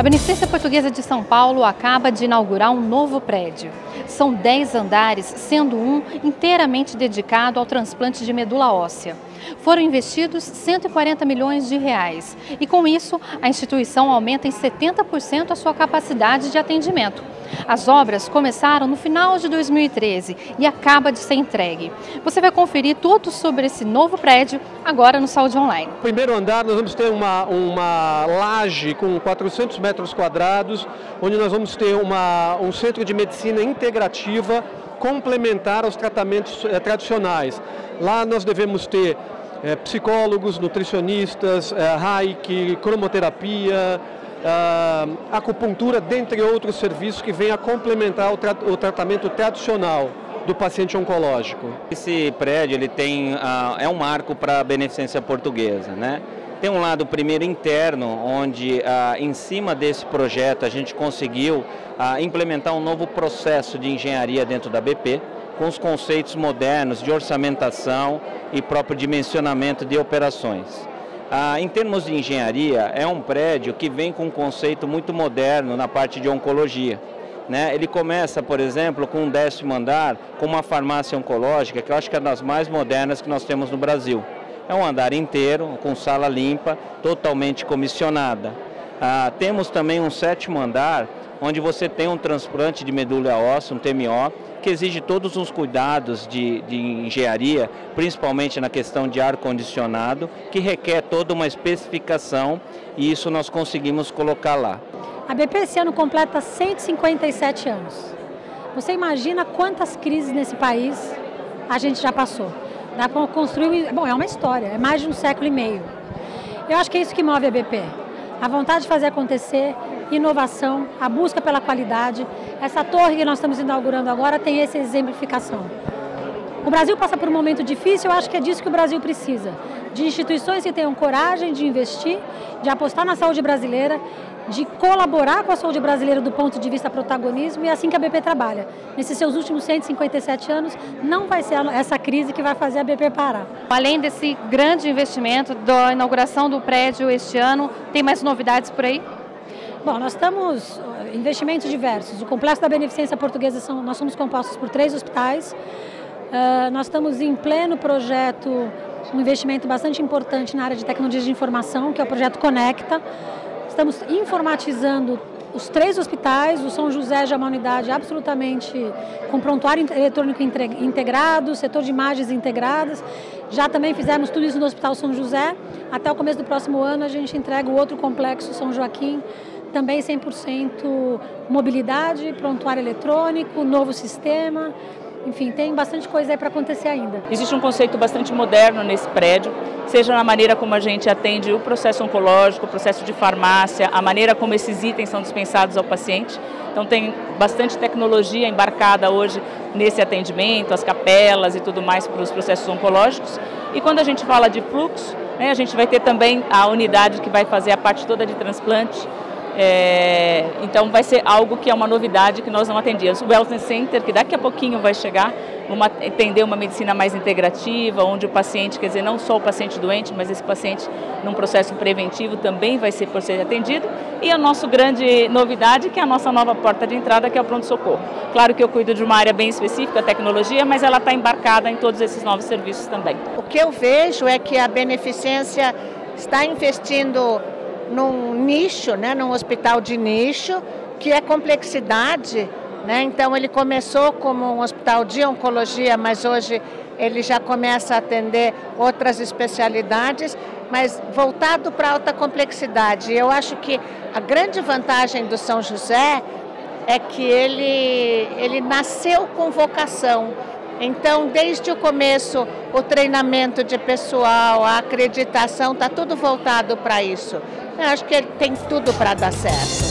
Beneficência Portuguesa de São Paulo acaba de inaugurar um novo prédio. São 10 andares, sendo um inteiramente dedicado ao transplante de medula óssea. Foram investidos 140 milhões de reais e, com isso, a instituição aumenta em 70% a sua capacidade de atendimento. As obras começaram no final de 2013 e acaba de ser entregue. Você vai conferir tudo sobre esse novo prédio agora no Saúde Online. No primeiro andar nós vamos ter uma laje com 400 metros quadrados, onde nós vamos ter um centro de medicina integrativa complementar aos tratamentos tradicionais. Lá nós devemos ter psicólogos, nutricionistas, reiki, cromoterapia, acupuntura, dentre outros serviços que vêm a complementar o tratamento tradicional do paciente oncológico. Esse prédio ele é um marco para a Beneficência Portuguesa, né? Tem um lado primeiro interno, onde em cima desse projeto a gente conseguiu implementar um novo processo de engenharia dentro da BP, com os conceitos modernos de orçamentação e próprio dimensionamento de operações. Em termos de engenharia, é um prédio que vem com um conceito muito moderno na parte de oncologia, né? Ele começa, por exemplo, com um 10º andar, com uma farmácia oncológica, que eu acho que é das mais modernas que nós temos no Brasil. É um andar inteiro, com sala limpa, totalmente comissionada. Temos também um 7º andar, onde você tem um transplante de medula óssea, um TMO, que exige todos os cuidados de engenharia, principalmente na questão de ar-condicionado, que requer toda uma especificação e isso nós conseguimos colocar lá. A BP esse ano completa 157 anos. Você imagina quantas crises nesse país a gente já passou? Dá para construir, bom, é uma história, é mais de um século e meio. Eu acho que é isso que move a BP. A vontade de fazer acontecer, inovação, a busca pela qualidade. Essa torre que nós estamos inaugurando agora tem essa exemplificação. O Brasil passa por um momento difícil, eu acho que é disso que o Brasil precisa. De instituições que tenham coragem de investir, de apostar na saúde brasileira, de colaborar com a saúde brasileira do ponto de vista protagonismo, e é assim que a BP trabalha. Nesses seus últimos 157 anos, não vai ser essa crise que vai fazer a BP parar. Além desse grande investimento da inauguração do prédio este ano, tem mais novidades por aí? Bom, nós estamos em investimentos diversos. O Complexo da Beneficência Portuguesa, nós somos compostos por 3 hospitais. Nós estamos em pleno projeto, um investimento bastante importante na área de tecnologia de informação, que é o projeto Conecta. Estamos informatizando os 3 hospitais. O São José já é uma unidade absolutamente com prontuário eletrônico integrado, setor de imagens integradas. Já também fizemos tudo isso no Hospital São José. Até o começo do próximo ano a gente entrega o outro complexo, São Joaquim, também 100% mobilidade, prontuário eletrônico, novo sistema. Enfim, tem bastante coisa aí para acontecer ainda. Existe um conceito bastante moderno nesse prédio, seja na maneira como a gente atende o processo oncológico, o processo de farmácia, a maneira como esses itens são dispensados ao paciente. Então tem bastante tecnologia embarcada hoje nesse atendimento, as capelas e tudo mais para os processos oncológicos. E quando a gente fala de fluxo, né, a gente vai ter também a unidade que vai fazer a parte toda de transplante. Então vai ser algo que é uma novidade que nós não atendíamos. O Wellness Center, que daqui a pouquinho vai chegar, entender uma medicina mais integrativa, onde o paciente, quer dizer, não só o paciente doente, mas esse paciente num processo preventivo também vai ser por ser atendido. E a nossa grande novidade, que é a nossa nova porta de entrada, que é o pronto-socorro. Claro que eu cuido de uma área bem específica, a tecnologia, mas ela está embarcada em todos esses novos serviços também. O que eu vejo é que a Beneficência está investindo num nicho, né, num hospital de nicho, que é complexidade, né? Então ele começou como um hospital de oncologia, mas hoje ele já começa a atender outras especialidades, mas voltado para alta complexidade. Eu acho que a grande vantagem do São José é que ele nasceu com vocação. Então, desde o começo, o treinamento de pessoal, a acreditação, está tudo voltado para isso. Eu acho que ele tem tudo para dar certo.